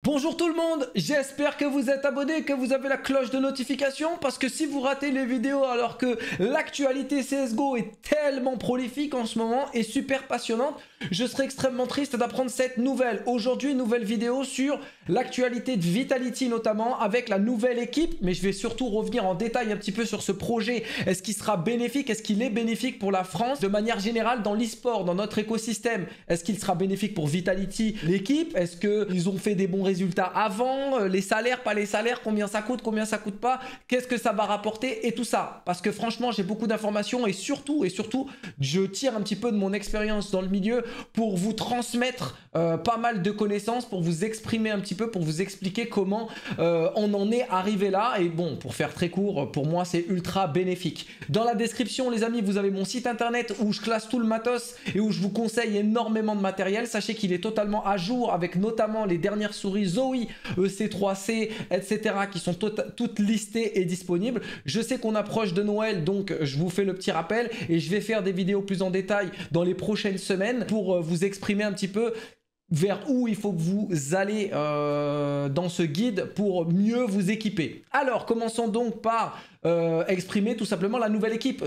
Bonjour tout le monde, j'espère que vous êtes abonnés, que vous avez la cloche de notification, parce que si vous ratez les vidéos alors que l'actualité CSGO est tellement prolifique en ce moment et super passionnante, je serais extrêmement triste d'apprendre cette nouvelle. Aujourd'hui, nouvelle vidéo sur l'actualité de Vitality notamment, avec la nouvelle équipe, mais je vais surtout revenir en détail un petit peu sur ce projet. Est-ce qu'il sera bénéfique? Est-ce qu'il est bénéfique pour la France de manière générale dans l'e-sport, dans notre écosystème? Est-ce qu'il sera bénéfique pour Vitality, l'équipe? Est-ce qu'ils ont fait des bons résultats avant, les salaires, pas les salaires, combien ça coûte pas, qu'est-ce que ça va rapporter et tout ça. Parce que franchement, j'ai beaucoup d'informations et surtout, je tire un petit peu de mon expérience dans le milieu pour vous transmettre pas mal de connaissances, pour vous exprimer un petit peu, pour vous expliquer comment on en est arrivé là. Et bon, pour faire très court, pour moi, c'est ultra bénéfique. Dans la description, les amis, vous avez mon site internet où je classe tout le matos et où je vous conseille énormément de matériel. Sachez qu'il est totalement à jour avec notamment les dernières souris Zoe, EC3C, etc. qui sont toutes listées et disponibles. Je sais qu'on approche de Noël, donc je vous fais le petit rappel et je vais faire des vidéos plus en détail dans les prochaines semaines pour vous exprimer un petit peu vers où il faut que vous allez dans ce guide pour mieux vous équiper. Alors, commençons donc par exprimer tout simplement la nouvelle équipe,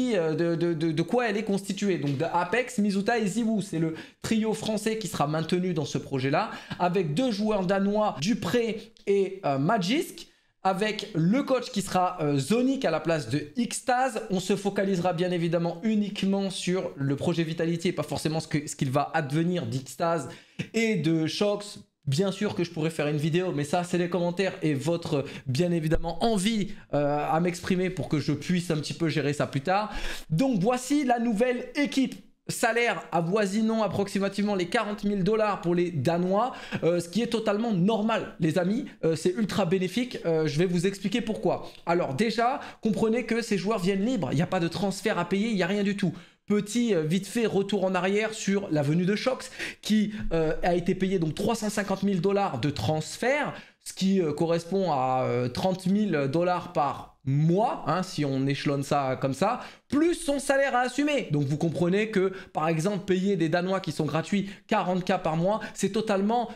de quoi elle est constituée. Donc de Apex, Mizuta et Ziwoo, c'est le trio français qui sera maintenu dans ce projet-là, avec deux joueurs danois, Dupré et Magisk, avec le coach qui sera Zonic à la place de Xtaz. On se focalisera bien évidemment uniquement sur le projet Vitality et pas forcément ce qu'il va advenir d'Xtaz et de Shox. Bien sûr que je pourrais faire une vidéo, mais ça c'est les commentaires et votre bien évidemment envie à m'exprimer pour que je puisse un petit peu gérer ça plus tard. Donc voici la nouvelle équipe. Salaire avoisinant approximativement les 40 000 $ pour les Danois, ce qui est totalement normal les amis, c'est ultra bénéfique, je vais vous expliquer pourquoi. Alors déjà, comprenez que ces joueurs viennent libres, il n'y a pas de transfert à payer, il n'y a rien du tout. Petit vite fait retour en arrière sur la venue de Shox qui a été payé donc 350 000 $ de transfert, ce qui correspond à 30 000 $ par mois, hein, si on échelonne ça comme ça, plus son salaire à assumer. Donc vous comprenez que par exemple payer des Danois qui sont gratuits 40K par mois, c'est totalement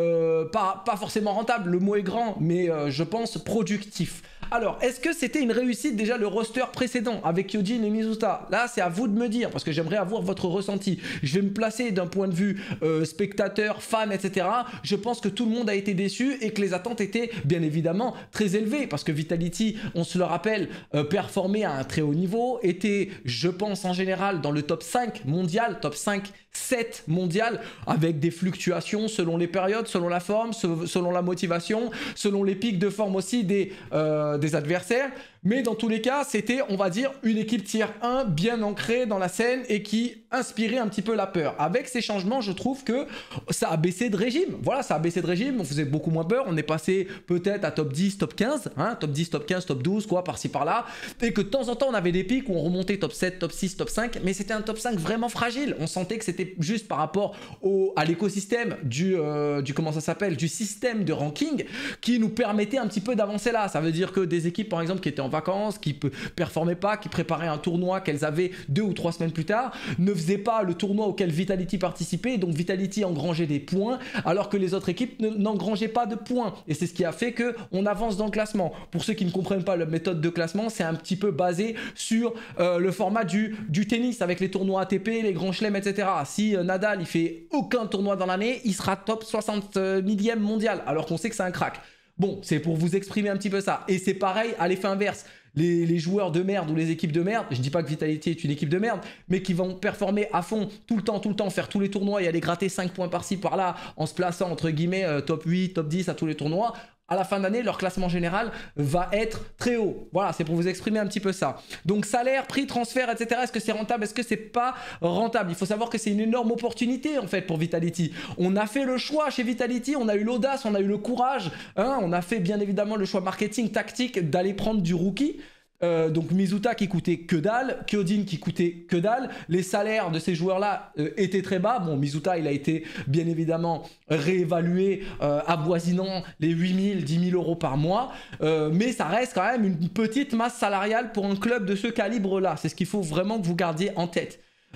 pas forcément rentable, le mot est grand, mais je pense productif. Alors, est-ce que c'était une réussite déjà le roster précédent avec Kyojin et Mizuta? Là, c'est à vous de me dire parce que j'aimerais avoir votre ressenti. Je vais me placer d'un point de vue spectateur, fan, etc. Je pense que tout le monde a été déçu et que les attentes étaient bien évidemment très élevées parce que Vitality, on se le rappelle, performait à un très haut niveau, était, je pense en général, dans le top 5 mondial, top 5, 7 mondial, avec des fluctuations selon les périodes, selon la forme, selon la motivation, selon les pics de forme aussi des adversaires. Mais dans tous les cas, c'était, on va dire, une équipe tier 1 bien ancrée dans la scène et qui inspirait un petit peu la peur. Avec ces changements, je trouve que ça a baissé de régime. Voilà, ça a baissé de régime, on faisait beaucoup moins peur, on est passé peut-être à top 10, top 15, hein, top 10, top 15, top 12, quoi, par-ci par-là. Et que de temps en temps, on avait des pics où on remontait top 7, top 6, top 5, mais c'était un top 5 vraiment fragile. On sentait que c'était juste par rapport à l'écosystème comment ça s'appelle, du système de ranking qui nous permettait un petit peu d'avancer là. Ça veut dire que des équipes, par exemple, qui étaient en vacances, qui performaient pas, qui préparaient un tournoi qu'elles avaient 2 ou 3 semaines plus tard, ne faisaient pas le tournoi auquel Vitality participait, donc Vitality engrangeait des points, alors que les autres équipes n'engrangeaient pas de points. Et c'est ce qui a fait qu'on avance dans le classement. Pour ceux qui ne comprennent pas la méthode de classement, c'est un petit peu basé sur le format du tennis, avec les tournois ATP, les grands chelems, etc. Si Nadal, il fait aucun tournoi dans l'année, il sera top 60 millième mondial, alors qu'on sait que c'est un crack. Bon, c'est pour vous exprimer un petit peu ça. Et c'est pareil à l'effet inverse. Les joueurs de merde ou les équipes de merde, je dis pas que Vitality est une équipe de merde, mais qui vont performer à fond tout le temps, faire tous les tournois et aller gratter 5 points par-ci par-là en se plaçant entre guillemets top 8, top 10 à tous les tournois. À la fin d'année, leur classement général va être très haut. Voilà, c'est pour vous exprimer un petit peu ça. Donc salaire, prix, transfert, etc. Est-ce que c'est rentable? Est-ce que c'est pas rentable? Il faut savoir que c'est une énorme opportunité en fait pour Vitality. On a fait le choix chez Vitality, on a eu l'audace, on a eu le courage. Hein, on a fait bien évidemment le choix marketing, tactique d'aller prendre du rookie. Donc Mizuta qui coûtait que dalle, Kyojin qui coûtait que dalle, les salaires de ces joueurs-là étaient très bas. Bon, Mizuta, il a été bien évidemment réévalué avoisinant les 8 000, 10 000 € par mois, mais ça reste quand même une petite masse salariale pour un club de ce calibre-là. C'est ce qu'il faut vraiment que vous gardiez en tête.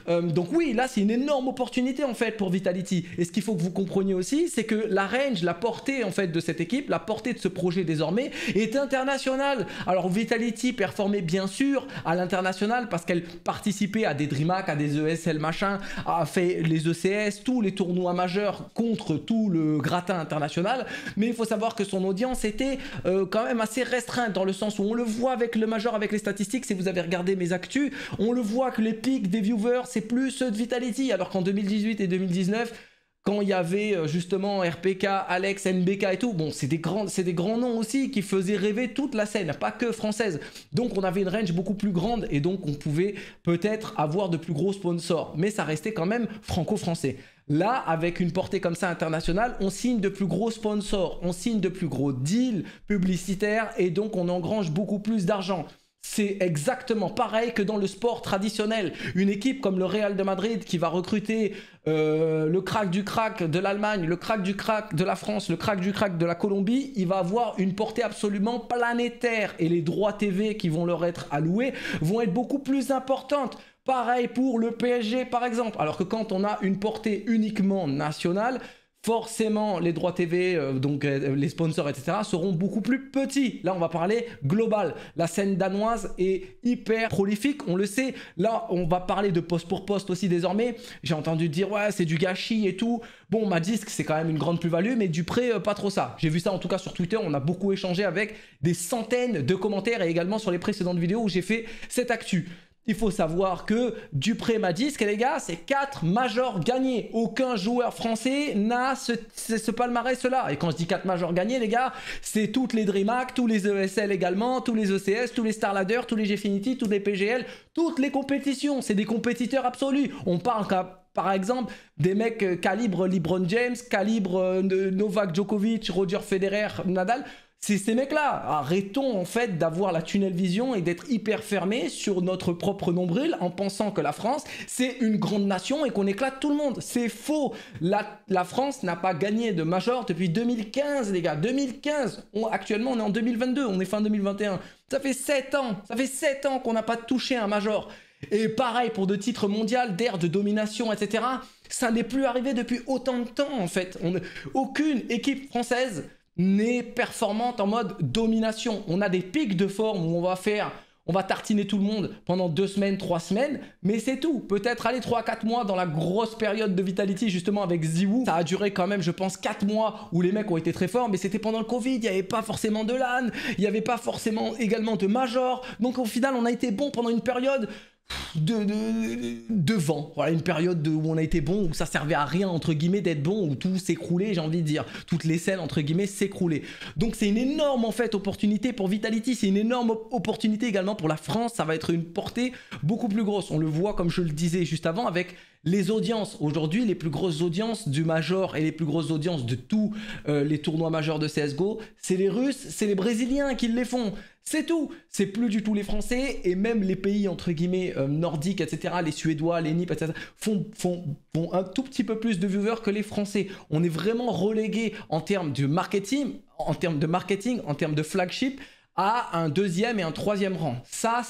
Donc oui, là c'est une énorme opportunité en fait pour Vitality. Et ce qu'il faut que vous compreniez aussi, c'est que la range, la portée en fait de cette équipe, la portée de ce projet désormais est internationale. Alors Vitality performait bien sûr à l'international parce qu'elle participait à des DreamHack, à des ESL machin, a fait les ECS, tous les tournois majeurs contre tout le gratin international. Mais il faut savoir que son audience était quand même assez restreinte dans le sens où on le voit avec le major, avec les statistiques, si vous avez regardé mes actus, on le voit que les pics des viewers c'est plus ceux de Vitality, alors qu'en 2018 et 2019 quand il y avait justement RPK, Alex, NBK et tout, bon c'est des grands noms aussi qui faisaient rêver toute la scène, pas que française, donc on avait une range beaucoup plus grande et donc on pouvait peut-être avoir de plus gros sponsors, mais ça restait quand même franco-français. Là, avec une portée comme ça internationale, on signe de plus gros sponsors, on signe de plus gros deals publicitaires et donc on engrange beaucoup plus d'argent. C'est exactement pareil que dans le sport traditionnel. Une équipe comme le Real de Madrid qui va recruter le crack du crack de l'Allemagne, le crack du crack de la France, le crack du crack de la Colombie, il va avoir une portée absolument planétaire et les droits TV qui vont leur être alloués vont être beaucoup plus importantes. Pareil pour le PSG par exemple, alors que quand on a une portée uniquement nationale, forcément les droits TV, les sponsors, etc. seront beaucoup plus petits. Là, on va parler global. La scène danoise est hyper prolifique, on le sait. Là, on va parler de poste pour poste aussi désormais. J'ai entendu dire, ouais, c'est du gâchis et tout. Bon, Madisc, c'est quand même une grande plus-value, mais Dupré, pas trop ça. J'ai vu ça en tout cas sur Twitter, on a beaucoup échangé avec des centaines de commentaires et également sur les précédentes vidéos où j'ai fait cette actu. Il faut savoir que Dupré Madisc, les gars, c'est 4 majors gagnés. Aucun joueur français n'a ce palmarès-là. Et quand je dis 4 majors gagnés, les gars, c'est toutes les DreamHack, tous les ESL également, tous les ECS, tous les Star Ladder, tous les Gfinity, tous les PGL, toutes les compétitions. C'est des compétiteurs absolus. On parle par exemple des mecs calibre LeBron James, calibre Novak Djokovic, Roger Federer, Nadal. C'est ces mecs-là. Arrêtons en fait d'avoir la tunnel vision et d'être hyper fermés sur notre propre nombril en pensant que la France, c'est une grande nation et qu'on éclate tout le monde. C'est faux. La France n'a pas gagné de major depuis 2015, les gars. 2015. Actuellement, on est en 2022. On est fin 2021. Ça fait 7 ans. Ça fait 7 ans qu'on n'a pas touché un major. Et pareil pour de titres mondiaux, d'ère de domination, etc. Ça n'est plus arrivé depuis autant de temps, en fait. Aucune équipe française n'est performante en mode domination. On a des pics de forme où on va tartiner tout le monde pendant 2 semaines, 3 semaines, mais c'est tout. Peut-être aller 3-4 mois dans la grosse période de Vitality, justement avec Ziwoo. Ça a duré quand même, je pense, 4 mois où les mecs ont été très forts, mais c'était pendant le Covid, il n'y avait pas forcément de LAN, il n'y avait pas forcément également de Major. Donc au final, on a été bon pendant une période de vent, voilà, une période où on a été bon, où ça servait à rien entre guillemets d'être bon, où tout s'écroulait, j'ai envie de dire, toutes les scènes entre guillemets s'écroulaient. Donc c'est une énorme en fait opportunité pour Vitality, c'est une énorme opportunité également pour la France, ça va être une portée beaucoup plus grosse. On le voit comme je le disais juste avant avec les audiences. Aujourd'hui, les plus grosses audiences du Major et les plus grosses audiences de tous les tournois majeurs de CSGO, c'est les Russes, c'est les Brésiliens qui les font. C'est tout. C'est plus du tout les Français et même les pays entre guillemets nordiques, etc. Les Suédois, les Nippes, etc. font un tout petit peu plus de viewers que les Français. On est vraiment relégué en termes de marketing, en termes de flagship, à un 2e et un 3e rang. Ça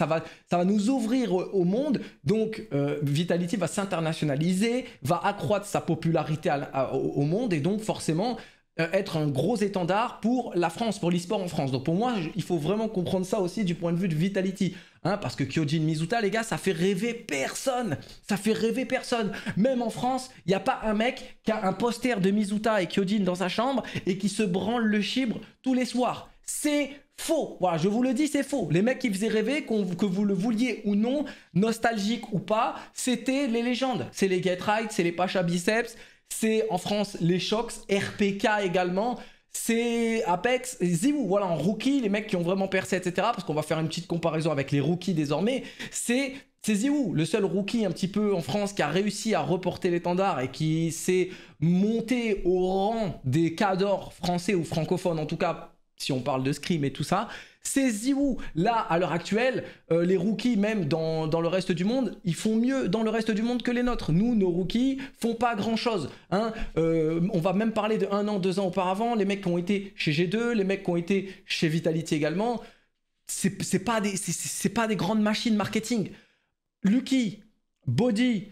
va nous ouvrir au monde. Donc, Vitality va s'internationaliser, va accroître sa popularité au monde et donc forcément être un gros étendard pour la France, pour l'e-sport en France. Donc pour moi, il faut vraiment comprendre ça aussi du point de vue de Vitality. Hein, parce que Kyojin Mizuta, les gars, ça fait rêver personne. Ça fait rêver personne. Même en France, il n'y a pas un mec qui a un poster de Mizuta et Kyojin dans sa chambre et qui se branle le chibre tous les soirs. C'est faux. Voilà, je vous le dis, c'est faux. Les mecs qui faisaient rêver, que vous le vouliez ou non, nostalgique ou pas, c'était les légendes. C'est les Get Right, c'est les Pacha Biceps, c'est en France les Shox, RPK également, c'est Apex, Ziwoo, voilà, en rookie, les mecs qui ont vraiment percé, etc. Parce qu'on va faire une petite comparaison avec les rookies désormais. C'est Ziwoo, le seul rookie un petit peu en France qui a réussi à reporter l'étendard et qui s'est monté au rang des cadors français ou francophones, en tout cas, si on parle de Scream et tout ça. C'est Ziwoo. Là, à l'heure actuelle, les rookies, même dans le reste du monde, ils font mieux dans le reste du monde que les nôtres. Nous, nos rookies, font pas grand-chose. Hein. On va même parler de 1 an, 2 ans auparavant. Les mecs qui ont été chez G2, les mecs qui ont été chez Vitality également. C'est pas des grandes machines marketing. Lucky, Body,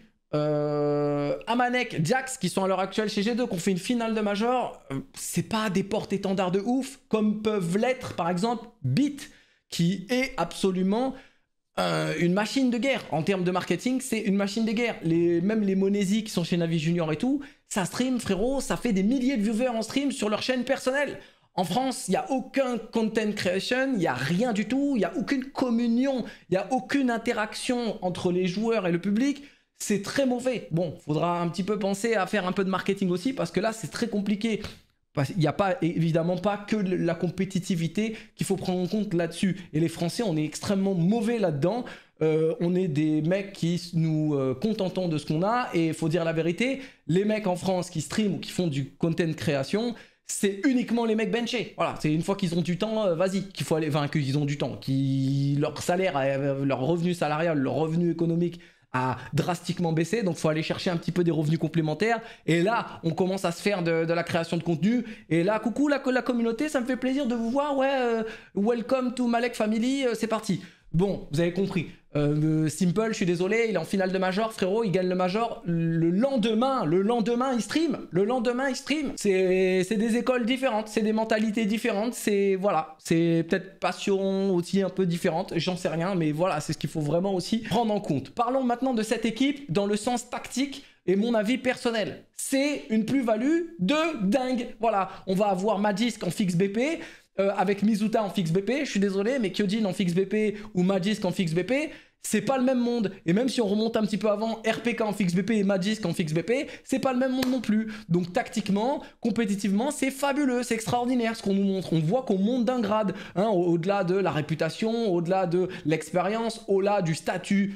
Amanek, Jax, qui sont à l'heure actuelle chez G2, qui ont fait une finale de Major, c'est pas des porte-étendards de ouf, comme peuvent l'être, par exemple, Beat, qui est absolument une machine de guerre. En termes de marketing, c'est une machine de guerre. Même les Monesi qui sont chez Navi Junior et tout, ça stream, frérot, ça fait des milliers de viewers en stream sur leur chaîne personnelle. En France, il n'y a aucun content creation, il n'y a rien du tout, il n'y a aucune communion, il n'y a aucune interaction entre les joueurs et le public. C'est très mauvais. Bon, il faudra un petit peu penser à faire un peu de marketing aussi, parce que là, c'est très compliqué. Il n'y a pas, évidemment pas que la compétitivité qu'il faut prendre en compte là-dessus. Et les Français, on est extrêmement mauvais là-dedans. On est des mecs qui nous contentons de ce qu'on a. Et il faut dire la vérité, les mecs en France qui streament ou qui font du content création, c'est uniquement les mecs benchés. Voilà, c'est une fois qu'ils ont du temps, vas-y, qu'il faut aller, enfin qu'ils ont du temps, leur salaire, leur revenu salarial, leur revenu économique a drastiquement baissé, donc il faut aller chercher un petit peu des revenus complémentaires. Et là, on commence à se faire de la création de contenu. Et là, coucou la communauté, ça me fait plaisir de vous voir. Ouais, welcome to Malek Family, c'est parti. Bon, vous avez compris. Simple, je suis désolé, il est en finale de Major, frérot, il gagne le Major. Le lendemain, il stream. Le lendemain, il stream. C'est des écoles différentes, c'est des mentalités différentes. C'est, voilà, c'est peut-être passion aussi un peu différente, j'en sais rien, mais voilà, c'est ce qu'il faut vraiment aussi prendre en compte. Parlons maintenant de cette équipe dans le sens tactique et mon avis personnel. C'est une plus-value de dingue. Voilà, on va avoir Magisk en fixe BP, avec Mizuta en fixe BP, je suis désolé, mais Kyojin en fixe BP ou Magisk en fixe BP, c'est pas le même monde. Et même si on remonte un petit peu avant, RPK en fixe BP et Magisk en fixe BP, c'est pas le même monde non plus. Donc tactiquement, compétitivement, c'est fabuleux, c'est extraordinaire ce qu'on nous montre. On voit qu'on monte d'un grade, hein, au-delà de la réputation, au-delà de l'expérience, au-delà du statut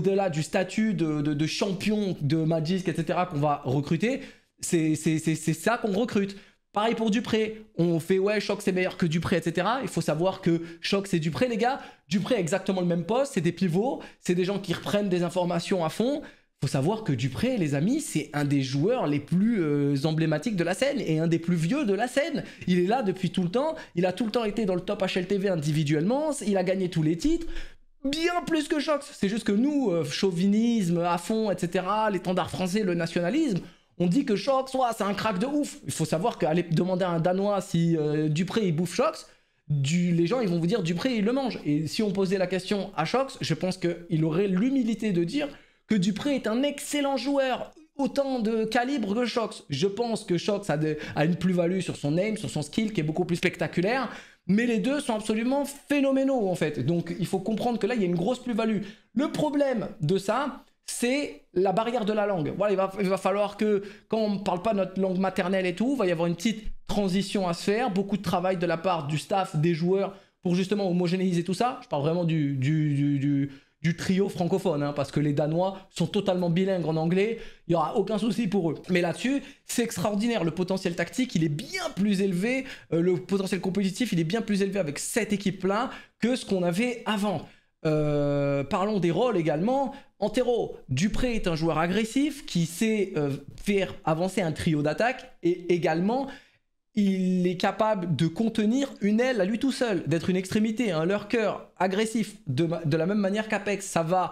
de champion de Magisk, etc. qu'on va recruter. C'est ça qu'on recrute. Pareil pour Dupré, on fait ouais, Shox c'est meilleur que Dupré, etc. Il faut savoir que Shox c'est Dupré, les gars. Dupré a exactement le même poste, c'est des pivots, c'est des gens qui reprennent des informations à fond. Il faut savoir que Dupré, les amis, c'est un des joueurs les plus emblématiques de la scène et un des plus vieux de la scène. Il est là depuis tout le temps, il a tout le temps été dans le top HLTV individuellement, il a gagné tous les titres. Bien plus que Shox. C'est juste que nous, chauvinisme à fond, etc., l'étendard français, le nationalisme, on dit que Shox, c'est un crack de ouf. Il faut savoir qu'aller demander à un Danois si Dupré il bouffe Shox, les gens ils vont vous dire Dupré il le mange. Et si on posait la question à Shox, je pense qu'il aurait l'humilité de dire que Dupré est un excellent joueur, autant de calibre que Shox. Je pense que Shox a une plus-value sur son aim, sur son skill qui est beaucoup plus spectaculaire. Mais les deux sont absolument phénoménaux en fait. Donc il faut comprendre que là il y a une grosse plus-value. Le problème de ça, c'est la barrière de la langue. Voilà, il va falloir que, quand on ne parle pas notre langue maternelle et tout, il va y avoir une petite transition à se faire, beaucoup de travail de la part du staff, des joueurs, pour justement homogénéiser tout ça. Je parle vraiment du trio francophone, hein, parce que les Danois sont totalement bilingues en anglais, il n'y aura aucun souci pour eux. Mais là-dessus, c'est extraordinaire, le potentiel tactique, il est bien plus élevé, le potentiel compétitif, il est bien plus élevé avec cette équipe-là que ce qu'on avait avant. Parlons des rôles également. Antero, Dupré est un joueur agressif qui sait faire avancer un trio d'attaque et également il est capable de contenir une aile à lui tout seul, d'être une extrémité, un lurker agressif de la même manière qu'Apex. Ça va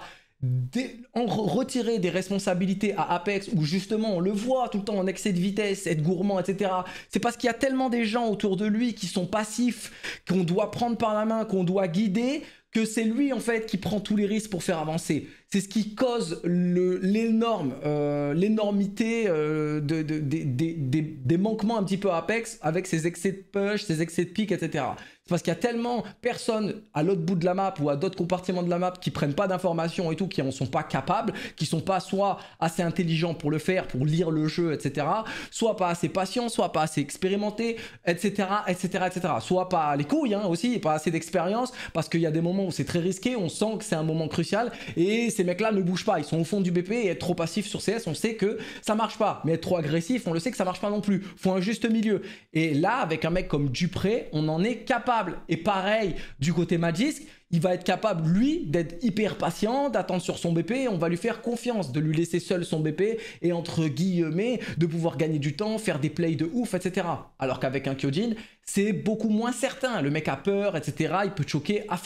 retirer des responsabilités à Apex où justement on le voit tout le temps en excès de vitesse, être gourmand, etc. C'est parce qu'il y a tellement des gens autour de lui qui sont passifs, qu'on doit prendre par la main, qu'on doit guider, que c'est lui en fait qui prend tous les risques pour faire avancer. C'est ce qui cause l'énormité des manquements un petit peu à Apex avec ses excès de push, ses excès de pique, etc. C'est parce qu'il y a tellement personnes à l'autre bout de la map ou à d'autres compartiments de la map qui prennent pas d'informations et tout, qui en sont pas capables, qui sont pas soit assez intelligents pour le faire, pour lire le jeu, etc. Soit pas assez patients, soit pas assez expérimentés, etc., etc., etc. Soit pas les couilles hein, aussi, pas assez d'expérience, parce qu'il y a des moments où c'est très risqué, on sent que c'est un moment crucial et ces mecs-là ne bougent pas, ils sont au fond du BP et être trop passif sur CS, on sait que ça marche pas. Mais être trop agressif, on le sait que ça marche pas non plus. Faut un juste milieu. Et là, avec un mec comme Dupré, on en est capable. Et pareil, du côté Magisk, il va être capable, lui, d'être hyper patient, d'attendre sur son BP, on va lui faire confiance, de lui laisser seul son BP et entre guillemets, de pouvoir gagner du temps, faire des plays de ouf, etc. Alors qu'avec un Kyojin, c'est beaucoup moins certain. Le mec a peur, etc. Il peut choquer à fond.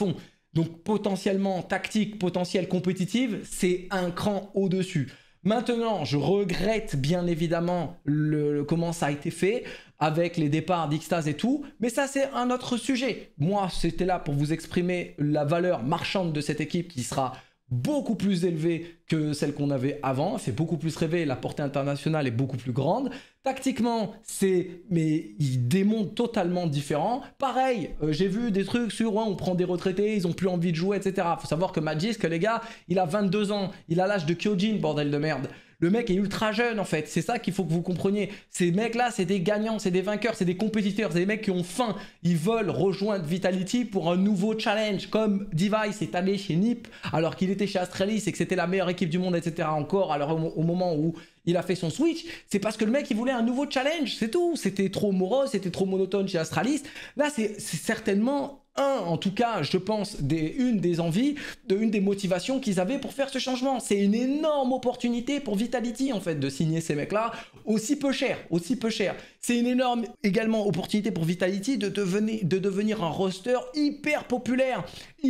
Donc potentiellement tactique, potentiel compétitive, c'est un cran au-dessus. Maintenant, je regrette bien évidemment comment ça a été fait avec les départs d'Ixtaz et tout, mais ça c'est un autre sujet. Moi, c'était là pour vous exprimer la valeur marchande de cette équipe qui sera beaucoup plus élevée que celle qu'on avait avant, fait beaucoup plus rêver, la portée internationale est beaucoup plus grande. Tactiquement, mais il démonte totalement différent. Pareil, j'ai vu des trucs sur on prend des retraités, ils ont plus envie de jouer, etc. Faut savoir que Magisk, les gars, il a 22 ans, il a l'âge de Kyojin, bordel de merde. Le mec est ultra jeune en fait, c'est ça qu'il faut que vous compreniez. Ces mecs-là, c'est des gagnants, c'est des vainqueurs, c'est des compétiteurs, c'est des mecs qui ont faim. Ils veulent rejoindre Vitality pour un nouveau challenge, comme Device est allé chez NiP alors qu'il était chez Astralis et que c'était la meilleure équipe du monde, etc. encore. Alors au moment où il a fait son switch, c'est parce que le mec il voulait un nouveau challenge, c'est tout. C'était trop morose, c'était trop monotone chez Astralis. Là, c'est certainement en tout cas, je pense, une des envies, une des motivations qu'ils avaient pour faire ce changement. C'est une énorme opportunité pour Vitality, en fait, de signer ces mecs-là aussi peu cher, aussi peu cher. C'est une énorme, également, opportunité pour Vitality de devenir un roster hyper populaire,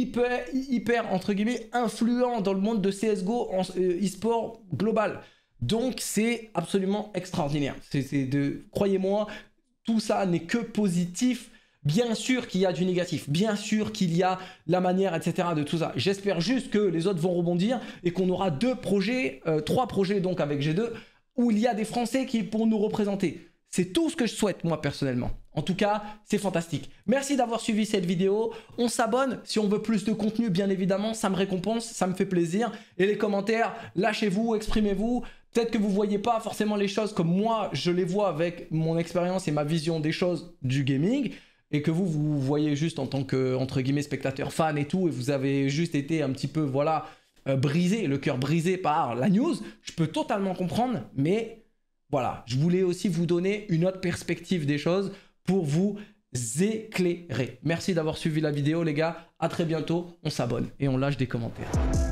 hyper, entre guillemets, influent dans le monde de CSGO en e-sport global. Donc, c'est absolument extraordinaire. Croyez-moi, tout ça n'est que positif. Bien sûr qu'il y a du négatif, bien sûr qu'il y a la manière, etc. de tout ça. J'espère juste que les autres vont rebondir et qu'on aura 3 projets donc avec G2 où il y a des Français qui pourront nous représenter. C'est tout ce que je souhaite moi personnellement. En tout cas, c'est fantastique. Merci d'avoir suivi cette vidéo. On s'abonne si on veut plus de contenu, bien évidemment. Ça me récompense, ça me fait plaisir. Et les commentaires, lâchez-vous, exprimez-vous. Peut-être que vous ne voyez pas forcément les choses comme moi, je les vois avec mon expérience et ma vision des choses du gaming. Et que vous voyez juste en tant que, entre guillemets, spectateur fan et tout, et vous avez juste été un petit peu, voilà, brisé, le cœur brisé par la news, je peux totalement comprendre, mais voilà, je voulais aussi vous donner une autre perspective des choses pour vous éclairer. Merci d'avoir suivi la vidéo, les gars, à très bientôt, on s'abonne et on lâche des commentaires.